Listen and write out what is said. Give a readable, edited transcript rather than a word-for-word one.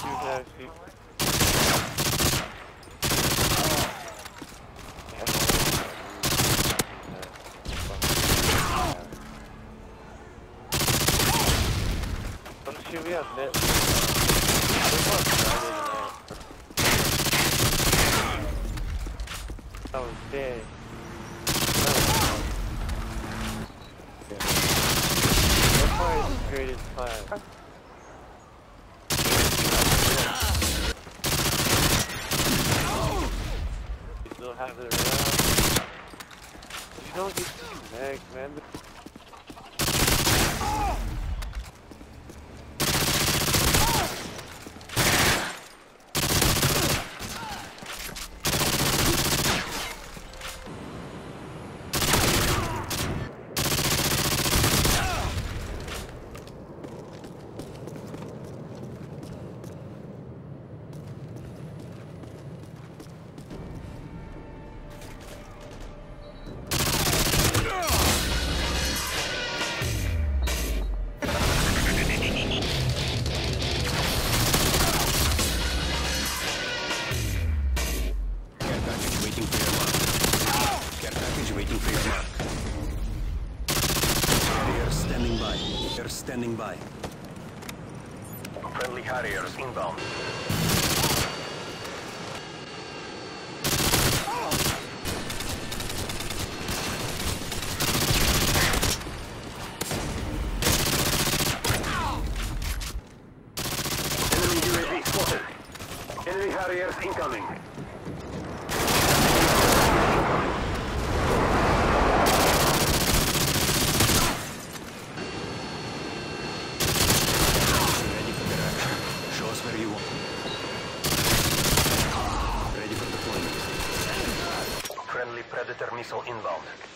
Shoot me up, bitch. That was big. That part is the greatest class. You still have it around. You don't get next, man. Standing by. Friendly Harriers inbound. Enemy UAV spotted. Enemy Harriers incoming. Where you want. Ready for deployment. Friendly Predator missile inbound.